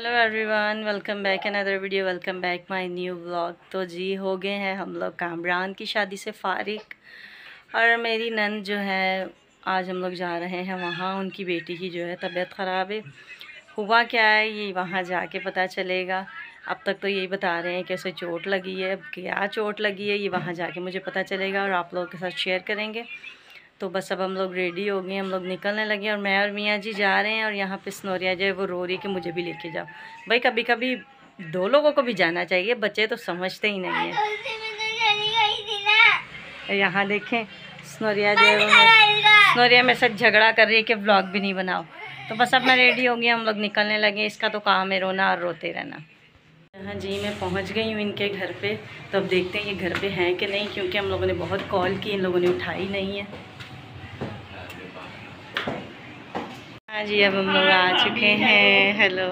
Hello everyone, welcome back another video, welcome back my new vlog. तो जी हो गए हैं हम लोग कामरान की शादी से फ़ारिग और मेरी नंद जो है आज हम लोग जा रहे हैं वहाँ। उनकी बेटी की जो है तबीयत ख़राब है। हुआ क्या है ये वहाँ जाके पता चलेगा। अब तक तो यही बता रहे हैं कि उसे चोट लगी है, अब क्या चोट लगी है ये वहाँ जाके मुझे पता चलेगा और आप लोगों के साथ शेयर करेंगे। तो बस अब हम लोग रेडी हो गए, हम लोग निकलने लगे और मैं और मियाँ जी जा रहे हैं। और यहाँ पे स्नोरिया जो है वो रो रही कि मुझे भी लेके जाओ। भाई कभी कभी दो लोगों को भी जाना चाहिए, बच्चे तो समझते ही नहीं है। यहाँ देखें स्नोरिया जो है स्नोरिया मेरे साथ झगड़ा कर रही है कि व्लॉग भी नहीं बनाओ। तो बस अब मैं रेडी हो गई, हम लोग निकलने लगे। इसका तो काम है रोना और रोते रहना। हाँ जी, मैं पहुंच गई हूँ इनके घर पे। तो अब देखते हैं ये घर पे हैं कि नहीं, क्योंकि हम लोगों ने बहुत कॉल की, इन लोगों ने उठाई नहीं है। हाँ जी, अब हम लोग आ चुके हैं। हेलो,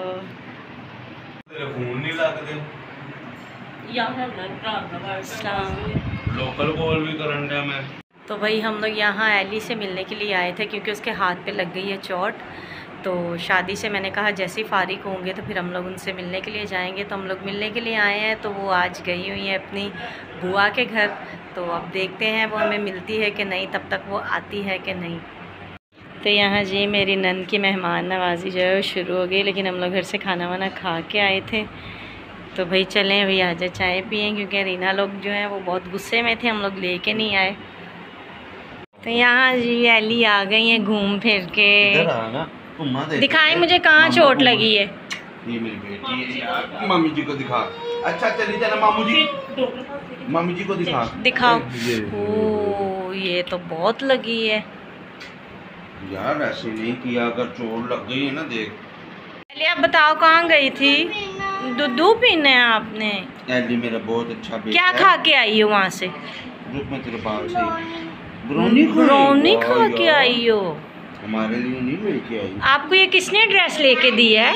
लोकल कॉल भी करंट है मैं। तो भाई हम लोग यहाँ एली से मिलने के लिए आए थे क्योंकि उसके हाथ पे लग गई है चोट। तो शादी से मैंने कहा जैसे ही फ़ारिग होंगे तो फिर हम लोग उनसे मिलने के लिए जाएंगे। तो हम लोग मिलने के लिए आए हैं। तो वो आज गई हुई है अपनी बुआ के घर। तो अब देखते हैं वो हमें मिलती है कि नहीं, तब तक वो आती है कि नहीं। तो यहाँ जी मेरी नंद की मेहमान नवाजी जो है वो शुरू हो गई, लेकिन हम लोग घर से खाना वाना खा के आए थे। तो भाई चलें अभी आजा चाय पिएँ, क्योंकि रीना लोग जो हैं वो बहुत गुस्से में थे, हम लोग लेके नहीं आए। तो यहाँ जी एली आ गई हैं घूम फिर के। दिखाएं मुझे कहाँ चोट लगी है। ये मेरी बेटी है यार, मम्मी जी को दिखा। अच्छा चली जाना मामू जी, मम्मी जी को दिखाओ। ओ ये तो बहुत लगी है यार, ऐसे नहीं किया, अगर चोट लग गई है ना देख। एली आप बताओ कहाँ गई थी? दूध पीना है आपने? एली मेरा बहुत अच्छा बेटा क्या खा के आई हो वहाँ से? रुक मैं तेरे बाल से ब्राउनी खा के आई हो? हमारे लिए नहीं लेके आई। आपको ये किसने ड्रेस लेके दी है?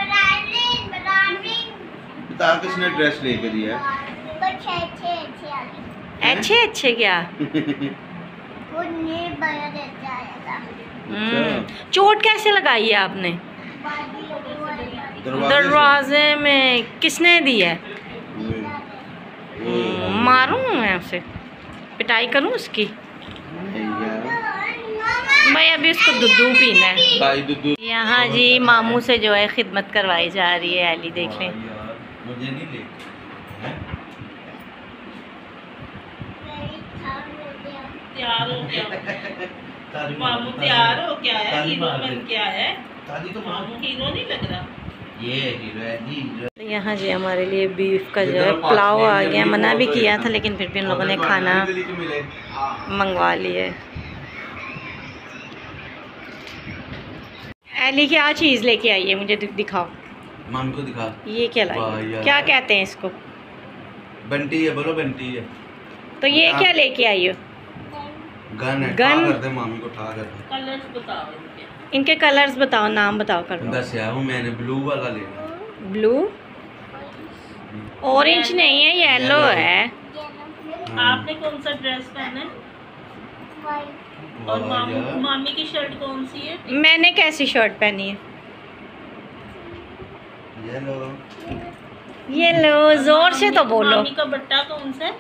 बता किसने ड्रेस लेके दिया है? अच्छे अच्छे क्या? चोट कैसे लगाई है आपने? दरवाजे में। किसने दी है? मारूं मैं उसे, पिटाई करूं उसकी? भाई अभी उसको दूध पीना है। यहाँ जी मामू से जो है खिदमत करवाई जा रही है। एली देख लें। मुझे नहीं ले। तैयार हो क्या मामू? तैयार हो क्या है? हीरो बन क्या है? तो मामू हीरो नहीं लग रहा। ये हीरो है, हीरो। तो यहाँ जी हमारे लिए बीफ का जो है पुलाव आ गया। मना भी किया था लेकिन फिर भी इन लोगों ने खाना मंगवा लिया। एली क्या चीज़ लेके आई है? मुझे दिखाओ। मामी को दिखा। ये क्या लाई? क्या कहते हैं इसको? बंटी है, बोलो बंटी है। तो ये क्या लेके आई हो? गन है। गन करते मामी को ठा करते। कलर्स बताओ इनके कलर्स बताओ, नाम बताओ। कर दो। बस यार मैंने ब्लू वाला लेना। ब्लू? ऑरेंज नहीं है, येलो है। आपने कौन सा ड्रेस पहना है? और मामी की शर्ट कौन सी है? मैंने कैसी शर्ट पहनी है? येलो। येलो। जोर से तो बोलो। मामी का बट्टा कौन सा है?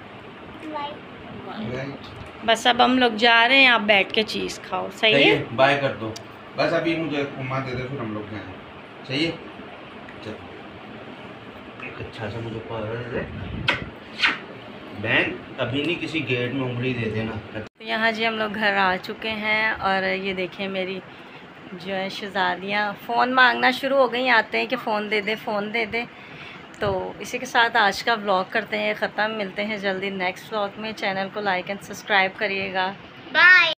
बस अब हम लोग जा रहे हैं, आप बैठ के चीज़ खाओ। सही है? बाय कर दो बस, अभी मुझे घुमा दे दे फिर हम लोग जाएं। सही है? चल एक अच्छा सा मुझे पार्लर दे बहन, अभी नहीं किसी गेट में उंगली दे देना। तो यहाँ जी हम लोग घर आ चुके हैं और ये देखें मेरी जो है शहजादियाँ फ़ोन मांगना शुरू हो गई। आते हैं कि फ़ोन दे दे, फ़ोन दे दे। तो इसी के साथ आज का व्लॉग करते हैं ख़त्म। मिलते हैं जल्दी नेक्स्ट व्लॉग में। चैनल को लाइक एंड सब्सक्राइब करिएगा। बाय।